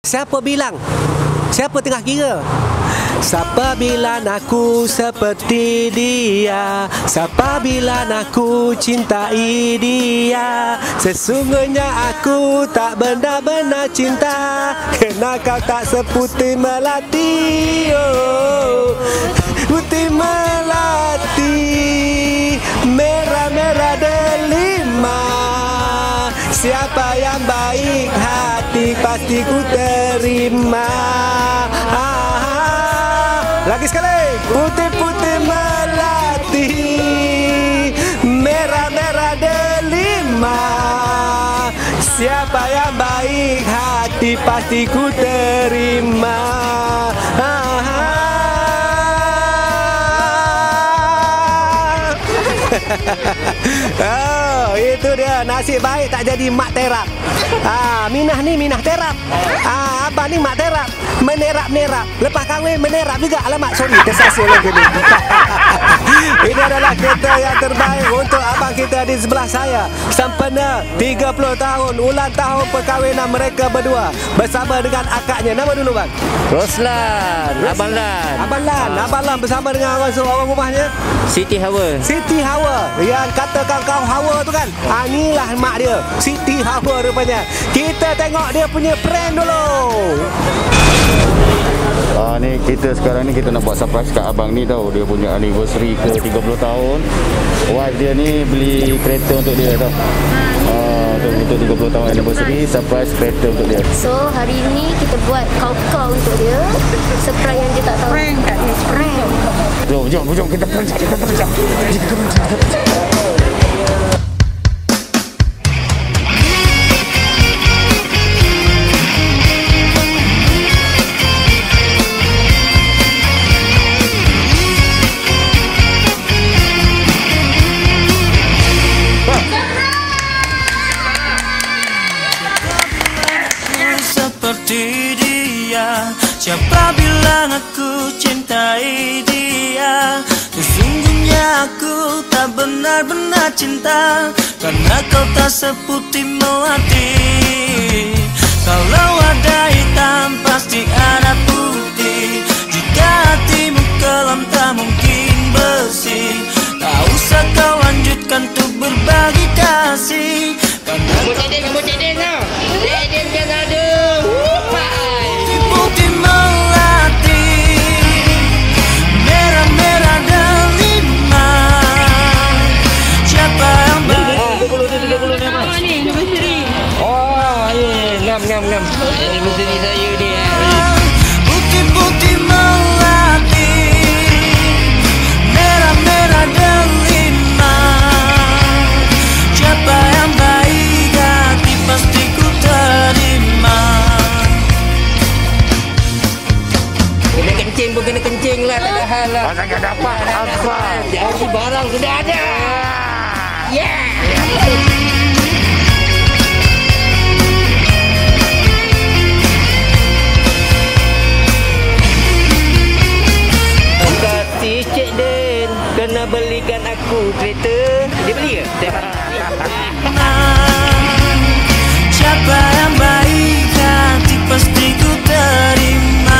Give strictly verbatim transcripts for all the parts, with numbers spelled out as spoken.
Siapa bilang? Siapa tengah kira? Siapa bilang aku seperti dia? Siapa bilang aku cintai dia? Sesungguhnya aku tak benar-benar cinta, kerana kau tak seputih melati. Oh, putih melati, merah-merah delima. Siapa yang baik hati pasti ku terima. Lagi sekali. Putih-putih melati, merah-merah delima. Siapa yang baik hati pasti ku terima. Oh, itu dia, nasib baik tak jadi mak terap. Ah, Minah ni Minah terap. Ah, abang ni mak terap. Menerap-nerap. Lepas kahwin menerap juga. Alamak, sorry, tersasul lagi ni. Ini adalah kereta yang terbaik untuk abang kita di sebelah saya. Sempena tiga puluh tahun ulang tahun perkahwinan mereka berdua bersama dengan akaknya. Nama dulu bang? Roslan, Abang Lan. Abang Lan, Abang Lan bersama dengan orang, orang rumahnya Siti Hawa. Siti Hawa. Yang katakan kau Hawa tu kan, ah, inilah mak dia, Siti Hawa rupanya. Kita tengok dia punya prank dulu. Ah, ni kita sekarang ni kita nak buat surprise kat abang ni tau. Dia punya anniversary ke tiga puluh tahun. Wife dia ni beli kereta untuk dia tau. Ah, untuk, untuk tiga puluh tahun anniversary, surprise kereta untuk dia. So hari ni kita buat kau-kau untuk dia. Surprise yang dia tak tahu. Prank kat dia. Prank. Jom, jom, jom kita prank, kita prank. Kita prank. Seperti dia, siapa bilang aku cintai dia? Sesungguhnya aku tak benar-benar cinta, karena kau tak seputih melati. Kalau ada hitam pasti ada putih. Jika hatimu kelam tak mungkin bersih. Tak usah kau lanjutkan untuk berbagi kasih, karena Kamu cedek, kamu cedek tau. Cedek kan ada. putih melati, merah-merah delima. Siapa yang baik? Apa ni? Anniversary. Oh, ya, ngam ngam ngam. Anniversary saya dia. Putih-putih melati, merah-merah delima. Siapa yang baik hati pasti ku terima. Kena kencing pun kena kencing lah. Tak ada hal lah. Pasal tak dapat apa. Jadi barang sudah ada. Yeah. Kasih Cik Den kena belikan aku kereta. Dia beli ke? Siapa yang baik hati pasti ku terima.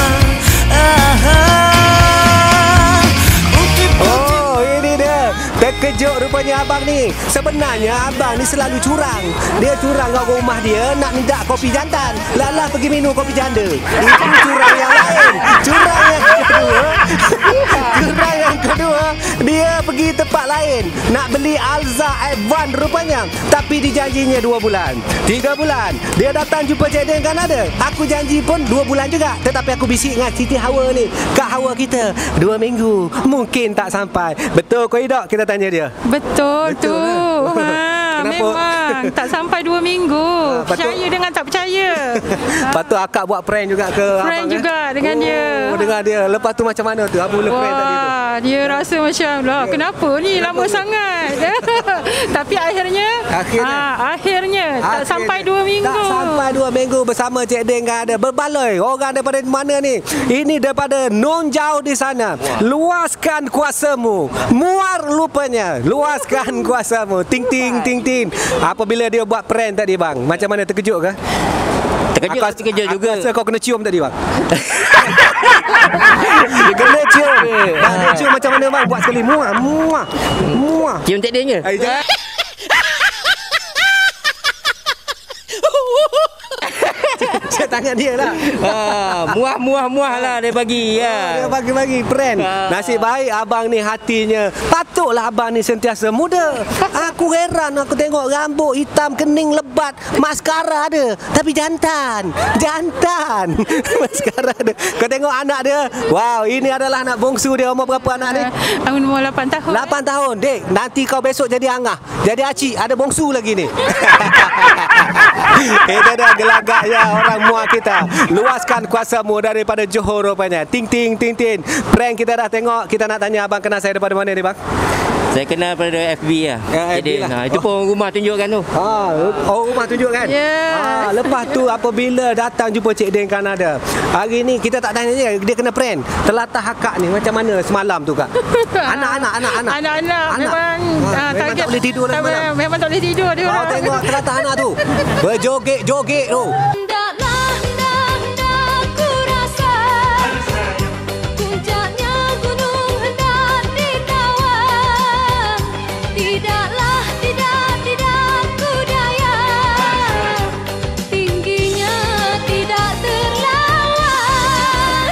Oh, ini dia. Terkejut rupanya abang ni. Sebenarnya abang ni selalu curang. Dia curang kat rumah dia nak minta kopi jantan. Lala pergi minum kopi janda. Itu curang yang lain. Curang yang kedua. Curang yang kedua, dia pergi tempat lain nak beli Alza F satu rupanya. Tapi dijanjinya dua bulan, tiga bulan. Dia datang jumpa Cik Den kan ada. Aku janji pun dua bulan juga. Tetapi aku bisik dengan Siti Hawa ni, Kak Hawa kita, dua minggu mungkin tak sampai. Betul kau Idok? Kita tanya dia. Betul, Betul tu lah. ha, memang tak sampai dua minggu. Ha, patut- Percaya dengan tak percaya. Ha, Patut akak buat prank juga ke Prank abang, juga eh? dengan oh, dia. Dengan dia. Lepas tu macam mana tu? Apa mula prank tadi tu? Wah, dia rasa macam lah, kenapa ni lama sangat. Tapi akhirnya Akhirnya. ha, akhirnya tak Akhirnya. sampai dua minggu. Tak sampai dua minggu bersama Cik Den kan ada. Berbaloi. Orang daripada mana ni? Ini daripada non jauh di sana. Luaskan kuasamu. Muar lupanya. Luaskan kuasamu. Ting ting ting ting. Apabila dia buat prank tadi bang, macam mana, terkejut ke? Terkejut, Aku- terkejut juga. Aku rasa kau kena cium tadi bang. Dia kena cium. Bang, dia cium macam mana bang? Buat sekali. Muah, muah, muah. Cium tak dia. Ay, jangan. Cik tangan dia lah. Ha, muah muah muah lah dia bagi ya. Dia bagi-bagi friend. Ah. Nasib baik abang ni hatinya. Patutlah abang ni sentiasa muda. Aku heran aku tengok rambut hitam kening lebat, maskara ada tapi jantan. Jantan. Maskara ada. Kau tengok anak dia. Wow, ini adalah anak bongsu dia. Umur berapa anak dia? Aku umur lapan tahun. lapan tahun. Dek, nanti kau besok jadi angah. Jadi acik, ada bongsu lagi ni. Itu dah gelagaknya orang muak kita. Luaskan kuasamu daripada Johor rupanya. Ting ting ting ting. Prank kita dah tengok. Kita nak tanya abang kenal saya daripada mana ni bang? Saya kenal pada F B lah. Ya, F B Jadi, lah. nah, itu pun rumah tunjukkan tu. Ha, oh rumah tunjuk kan? Ya. Ha, lepas tu apabila datang jumpa Cik Den Kanada. Hari ni kita tak tanya dia, dia kena prank. Telatah hakak ni macam mana semalam tu kak? Anak-anak, anak-anak. Anak-anak memang Ha, ah, memang target tak boleh tidur dah tak- semalam. Memang tak boleh tidur dia Kau orang. tengok telatah anak tu. Berjoget-joget tu. Hendaklah, hendak, hendak ku rasa puncaknya gunung hendak ditawan. Tidaklah, tidak, tidak ku daya tingginya tidak terlawan.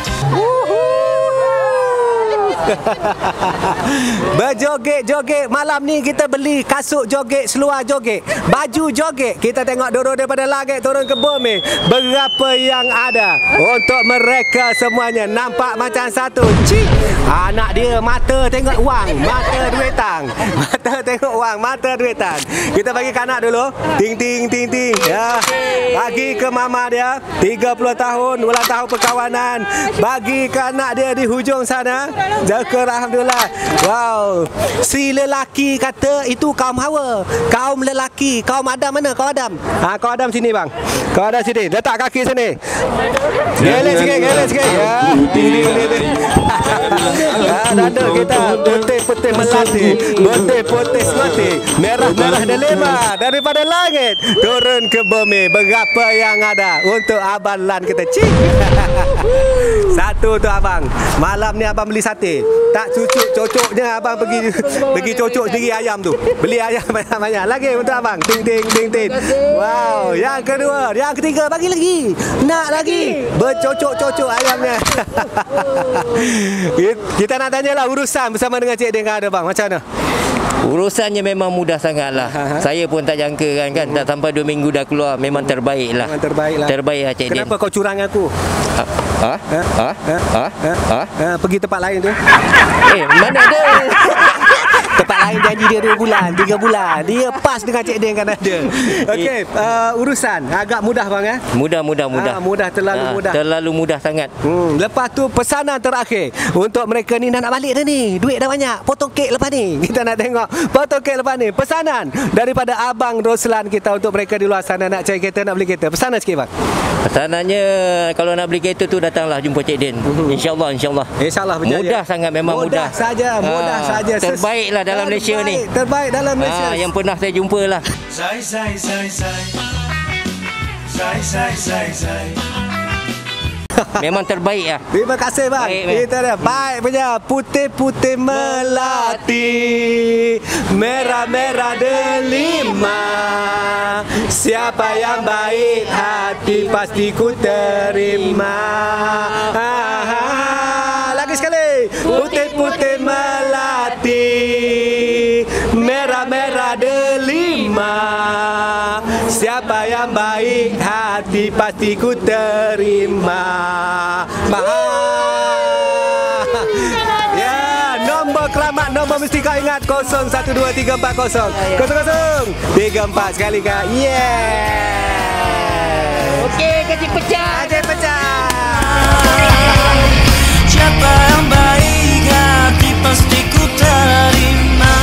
Berjoget-joget. Malam ni kita beli kasut joget, seluar joget, baju joget. Kita tengok dorong daripada langit turun ke bumi. Berapa yang ada untuk mereka semuanya. Nampak macam satu. Cik. Anak dia mata tengok wang, mata duitang. Mata tengok wang, mata duitang. Kita bagi ke anak dulu. Ting ting ting ting. Ya. Bagi ke mama dia tiga puluh tahun ulang tahun perkawanan. Bagi ke anak dia di hujung sana. Jaga alhamdulillah. Wow. Si lelaki kata itu kaum Hawa. Kaum lelaki, kaum Adam mana? Kau Adam. Ha, kau Adam sini bang. Kau Adam sini. Letak kaki sini. Gelek sikit, gelek sikit. Ya. Ting ting ting ting. Ah, dada kita putih-putih melati, putih-putih semati, merah-merah delima daripada langit turun ke bumi. Berapa yang ada untuk abang Lan kita? Cik. Satu tu abang. Malam ni abang beli sate. Tak cucuk cocoknya abang pergi pergi cocok sendiri ayam tu. Beli ayam banyak-banyak. Lagi untuk abang. Ting ting ting ting. Wow, yang kedua, yang ketiga bagi lagi. Nak lagi. Bercocok-cocok ayamnya. Kita nak tanyalah urusan bersama dengan Cik Den ada bang. Macam mana? Urusannya memang mudah sangat lah. Saya pun tak jangka kan, kan tak sampai dua minggu dah keluar. Memang terbaik lah. Memang terbaik lah. Terbaik lah Cik Den. Kenapa kau curang aku? Ha? Ha? Ha? Ha? Ha? Ha? Ha, pergi tempat lain tu. Eh, mana ada? Tempat lain janji dia dua bulan, tiga bulan. Dia pas dengan Cik Den kan ada. Okey, uh, urusan agak mudah bang eh. Mudah, mudah, mudah. Ah, mudah, terlalu Ah, mudah. Terlalu mudah sangat. Hmm, lepas tu pesanan terakhir untuk mereka ni nak, nak balik dah ni. Duit dah banyak. Potong kek lepas ni. Kita nak tengok potong kek lepas ni. Pesanan daripada Abang Roslan kita untuk mereka di luar sana nak cari kereta, nak beli kereta. Pesanan sikit bang. Pesanannya kalau nak beli kereta tu datanglah jumpa Cik Den. InsyaAllah, insyaAllah. InsyaAllah berjaya. Mudah sangat, memang mudah. Mudah saja, mudah Ah, saja. Ses- terbaiklah dalam Malaysia ni. Terbaik, terbaik dalam Malaysia. Ah, yang pernah saya jumpa lah. Zai zai zai zai Zai zai zai zai Memang terbaik lah. Terima kasih bang. Baik, bang. Kita dah baik punya. Putih-putih melati, merah-merah delima. Siapa yang baik hati pasti ku terima. Ha, ha, ha. Lagi sekali. Putih-putih melati, merah-merah delima. Siapa yang baik hati pasti ku terima. Mahal. Ya, nombor kelamat, nombor mesti kau ingat kosong satu dua tiga empat kosong kosong kosong tiga empat sekali kak. Yeah. Okey, kasih pecah. Aja pecah. Siapa yang baik hati pasti ku terima.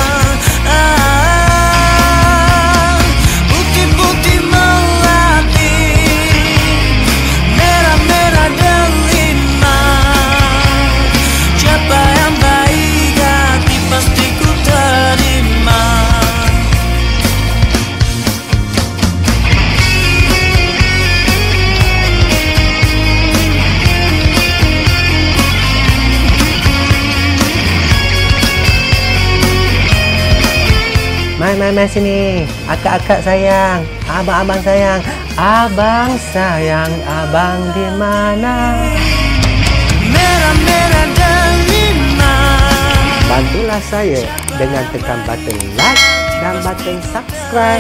Ah, putih-putih melati, merah-merah delima. Siapa yang baik hati pasti ku terima. Main, main, main sini. Akak-akak sayang. Abang-abang sayang. Abang sayang, abang di mana? Merah-merah delima. Bantulah saya dengan tekan button like dan button subscribe.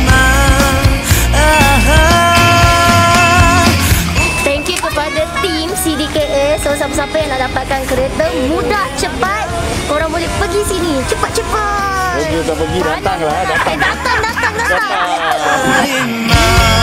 Thank you kepada tim C D K S. So siapa-siapa yang nak dapatkan kereta mudah, cepat, korang boleh pergi sini. Cepat-cepat. Pergi tak pergi, datanglah. Datang. Eh, datang, datang, datang. Lima.